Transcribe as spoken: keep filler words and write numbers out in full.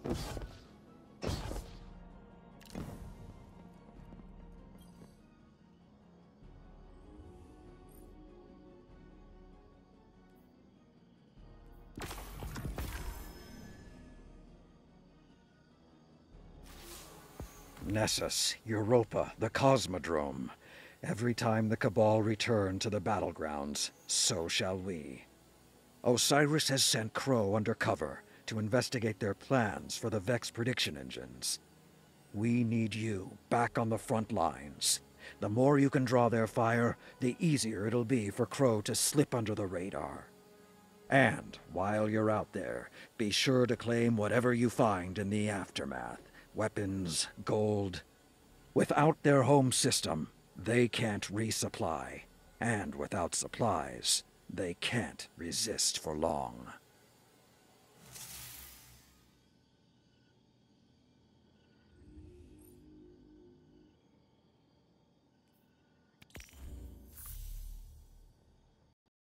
Nessus, Europa, the Cosmodrome. Every time the Cabal return to the battlegrounds, so shall we. Osiris has sent Crow under cover to investigate their plans for the Vex prediction engines. We need you back on the front lines. The more you can draw their fire, the easier it'll be for Crow to slip under the radar. And while you're out there, be sure to claim whatever you find in the aftermath. Weapons, gold. Without their home system, they can't resupply. And without supplies, they can't resist for long.